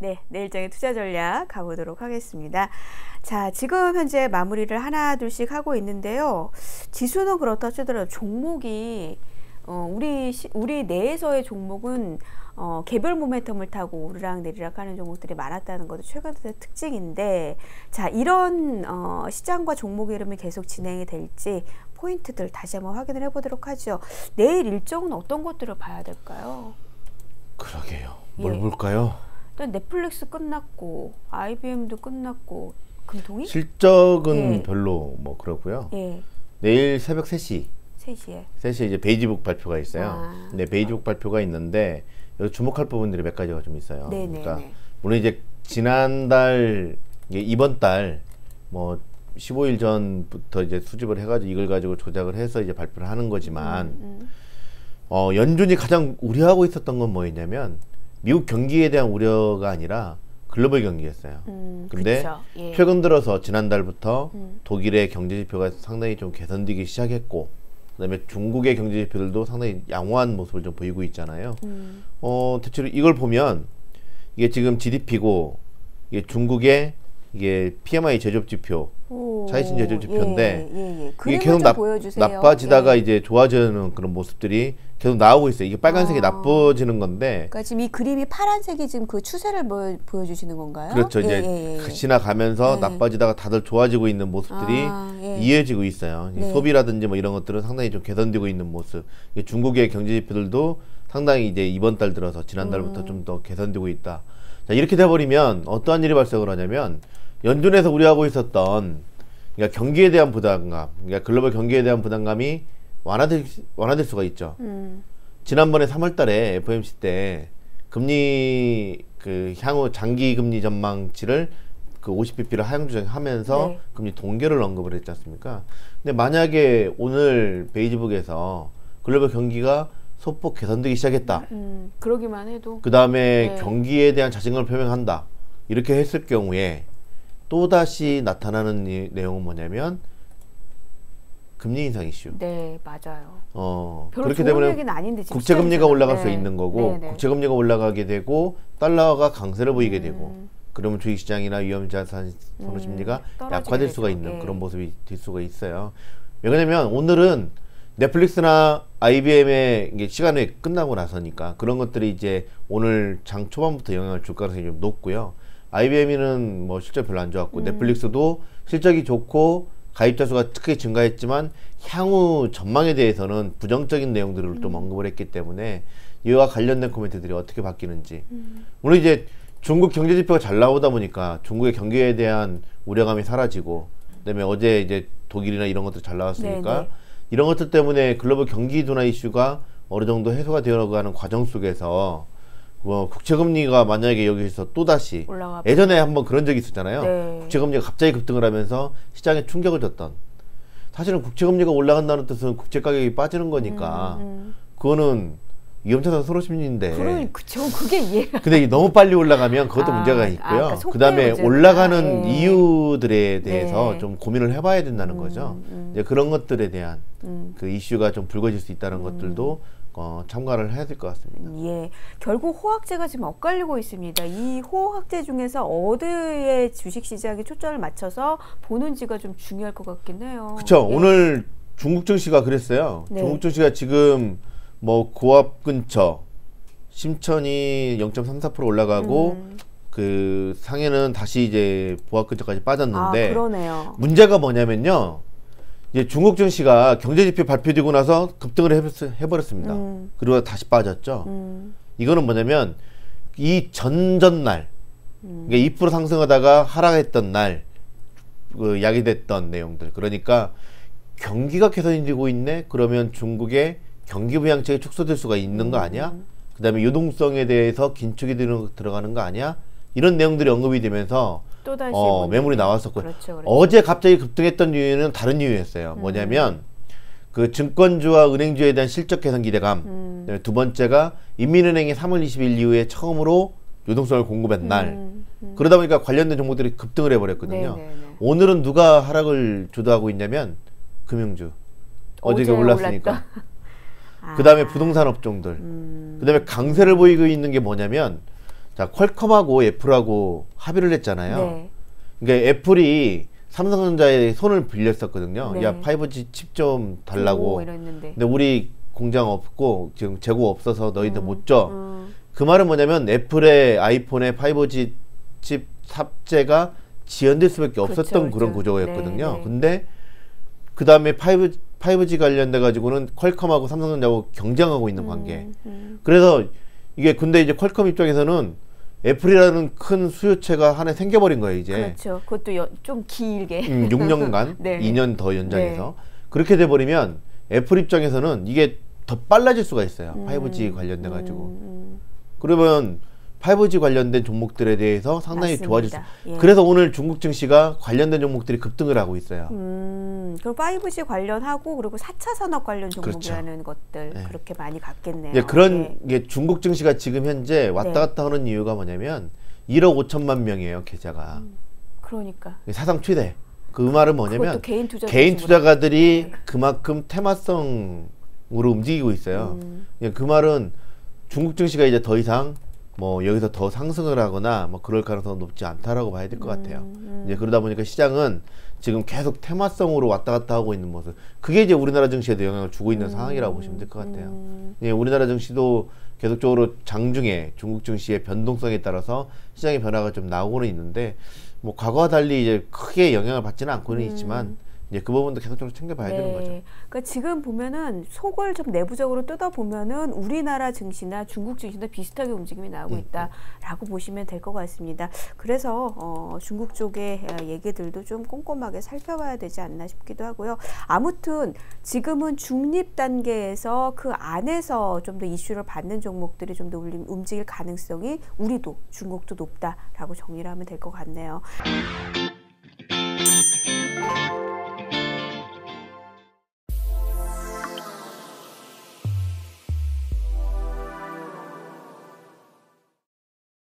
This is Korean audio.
네, 내일장의 투자 전략 가보도록 하겠습니다. 자, 지금 현재 마무리를 하나 둘씩 하고 있는데요. 지수는 그렇다 치더라도 종목이 우리 내에서의 종목은 개별 모멘텀을 타고 오르락 내리락 하는 종목들이 많았다는 것도 최근 들의 특징인데, 자, 이런 시장과 종목의 흐름이 계속 진행이 될지 포인트들 다시 한번 확인을 해보도록 하죠. 내일 일정은 어떤 것들을 봐야 될까요? 그러게요. 뭘 볼까요? 일단 넷플릭스 끝났고 IBM도 끝났고 금통위? 실적은 별로 뭐 그렇고요. 내일 새벽 3시에 이제 베이지북 발표가 있어요. 네, 베이지북 발표가 있는데 여기 주목할 부분들이 몇 가지가 좀 있어요. 그러니까 물론 이제 지난달 이번 달 뭐 15일 전부터 이제 수집을 해가지고 이걸 가지고 조작을 해서 이제 발표를 하는 거지만 연준이 가장 우려하고 있었던 건 뭐였냐면 미국 경기에 대한 우려가 아니라 글로벌 경기였어요. 근데 최근 들어서 지난달부터 독일의 경제 지표가 상당히 좀 개선되기 시작했고, 그다음에 중국의 경제 지표들도 상당히 양호한 모습을 좀 보이고 있잖아요. 대체로 이걸 보면 이게 지금 GDP고 이게 중국의 이게 PMI 제조업 지표, 차이신 제조업 지표인데 이게 계속 나빠지다가 이제 좋아지는 그런 모습들이 계속 나오고 있어요. 이게 빨간색이 나빠지는 건데. 그러니까 지금 이 그림이 파란색이 지금 그 추세를 보여주시는 건가요? 그렇죠. 이제 지나가면서 나빠지다가 다들 좋아지고 있는 모습들이 이어지고 있어요. 소비라든지 뭐 이런 것들은 상당히 좀 개선되고 있는 모습. 중국의 경제 지표들도 상당히 이제 이번 달 들어서 지난달부터 좀 더 개선되고 있다. 자, 이렇게 돼버리면 어떠한 일이 발생을 하냐면 연준에서 우려하고 있었던 그러니까 경기에 대한 부담감, 그러니까 글로벌 경기에 대한 부담감이 완화될 수가 있죠. 지난번에 3월달에 FOMC 때 금리 그 향후 장기 금리 전망치를 그 50bp를 하향 조정하면서 금리 동결을 언급을 했지 않습니까? 근데 만약에 오늘 베이지북에서 글로벌 경기가 소폭 개선되기 시작했다. 그러기만 해도. 그 다음에 경기에 대한 자신감을 표명한다. 이렇게 했을 경우에 또다시 나타나는 내용은 뭐냐면 금리 인상 이슈. 네, 맞아요. 그렇게 되면 국채금리가 올라갈 수 있는 거고, 국채금리가 올라가게 되고 달러가 강세를 보이게 되고, 그러면 주식시장이나 위험자산 선호 심리가 약화될 수가 있는 그런 모습이 될 수가 있어요. 왜냐면 오늘은 넷플릭스나 IBM의 시간이 끝나고 나서니까 그런 것들이 이제 오늘 장 초반부터 영향을 줄 가능성이 좀 높고요. IBM은 뭐 실적 별로 안 좋았고, 넷플릭스도 실적이 좋고 가입자 수가 크게 증가했지만 향후 전망에 대해서는 부정적인 내용들을 좀 언급을 했기 때문에 이와 관련된 코멘트들이 어떻게 바뀌는지. 물론 이제 중국 경제 지표가 잘 나오다 보니까 중국의 경기에 대한 우려감이 사라지고, 그다음에 어제 이제 독일이나 이런 것들 잘 나왔으니까 이런 것들 때문에 글로벌 경기 둔화 이슈가 어느 정도 해소가 되어가는 과정 속에서 뭐 국채금리가 만약에 여기서 또다시 예전에 한번 그런 적이 있었잖아요. 국채금리가 갑자기 급등을 하면서 시장에 충격을 줬던. 사실은 국채금리가 올라간다는 뜻은 국채가격이 빠지는 거니까 그거는 위험자산 선호 심리인데. 그쵸, 그게 이해가. 근데 너무 빨리 올라가면 그것도 문제가 있고요. 그 다음에 올라가는 이유들에 대해서 좀 고민을 해봐야 된다는 거죠. 이제 그런 것들에 대한 그 이슈가 좀 불거질 수 있다는 것들도 참가를 해야 될 것 같습니다. 결국 호황제가 지금 엇갈리고 있습니다. 이 호황제 중에서 어디에 주식시장이 초점을 맞춰서 보는지가 좀 중요할 것 같긴 해요. 그렇죠. 오늘 중국 증시가 그랬어요. 중국 증시가 지금 뭐 고압 근처 심천이 0.34% 올라가고 그 상해는 다시 이제 보합 근처까지 빠졌는데 문제가 뭐냐면요. 이제 중국 증시가 경제지표 발표되고 나서 급등을 해버렸습니다. 그리고 다시 빠졌죠. 이거는 뭐냐면 이 전전날, 그러니까 2% 상승하다가 하락했던 날, 그 야기됐던 내용들. 그러니까 경기가 개선이 되고 있네. 그러면 중국의 경기 부양책이 축소될 수가 있는 거 아니야? 그 다음에 유동성에 대해서 긴축이 들어가는 거 아니야? 이런 내용들이 언급이 되면서 또다시 매물이 나왔었고, 어제 갑자기 급등했던 이유는 다른 이유였어요. 뭐냐면 그 증권주와 은행주에 대한 실적 개선 기대감. 두 번째가 인민은행이 3월 20일 이후에 처음으로 유동성을 공급한 날. 그러다 보니까 관련된 종목들이 급등을 해버렸거든요. 오늘은 누가 하락을 주도하고 있냐면 금융주. 어제 올랐으니까. 그 다음에 부동산 업종들. 그 다음에 강세를 보이고 있는 게 뭐냐면 자, 퀄컴하고 애플하고 합의를 했잖아요. 네. 그러니까 애플이 삼성전자의 손을 빌렸었거든요. 네. 야, 5G 칩 좀 달라고. 이랬는데. 근데 우리 공장 없고 지금 재고 없어서 너희들 못 줘. 그 말은 뭐냐면 애플의 아이폰에 5G 칩 탑재가 지연될 수밖에 없었던 그렇죠, 그런 구조였거든요. 네, 네. 근데 그 다음에 5G 관련돼 가지고는 퀄컴하고 삼성전자하고 경쟁하고 있는 관계. 그래서 이게 근데 이제 퀄컴 입장에서는 애플이라는 큰 수요체가 하나 생겨버린 거예요, 이제. 그렇죠. 그것도 좀 길게. 6년간, 네. 2년 더 연장해서. 네. 그렇게 돼버리면 애플 입장에서는 이게 더 빨라질 수가 있어요. 5G 관련돼 가지고. 그러면 5G 관련된 종목들에 대해서 상당히 맞습니다. 좋아질 수. 예. 그래서 오늘 중국 증시가 관련된 종목들이 급등을 하고 있어요. 그럼 5G 관련하고 그리고 4차 산업 관련 종목이라는 그렇죠. 것들 네. 그렇게 많이 갔겠네요. 예, 그런 예. 게 중국 증시가 지금 현재 왔다 네. 갔다 하는 이유가 뭐냐면 1억 5천만 명이에요, 계좌가. 그러니까. 사상 최대. 그 말은 뭐냐면 그것도 개인 투자가들이 네. 그만큼 테마성으로 움직이고 있어요. 그 말은 중국 증시가 이제 더 이상 뭐 여기서 더 상승을 하거나 뭐 그럴 가능성은 높지 않다라고 봐야 될 것 같아요. 이제 그러다 보니까 시장은 지금 계속 테마성으로 왔다 갔다 하고 있는 모습. 그게 이제 우리나라 증시에도 영향을 주고 있는 상황이라고 보시면 될 것 같아요. 예, 우리나라 증시도 계속적으로 장중에 중국 증시의 변동성에 따라서 시장의 변화가 좀 나오고는 있는데 뭐 과거와 달리 이제 크게 영향을 받지는 않고는 있지만 이제 그 부분도 계속적으로 챙겨봐야 되는 거죠. 그러니까 지금 보면은 속을 좀 내부적으로 뜯어보면은 우리나라 증시나 중국 증시나 비슷하게 움직임이 나오고 있다라고 보시면 될 것 같습니다. 그래서 중국 쪽의 얘기들도 좀 꼼꼼하게 살펴봐야 되지 않나 싶기도 하고요. 아무튼 지금은 중립 단계에서 그 안에서 좀 더 이슈를 받는 종목들이 좀 더 움직일 가능성이 우리도 중국도 높다라고 정리를 하면 될 것 같네요.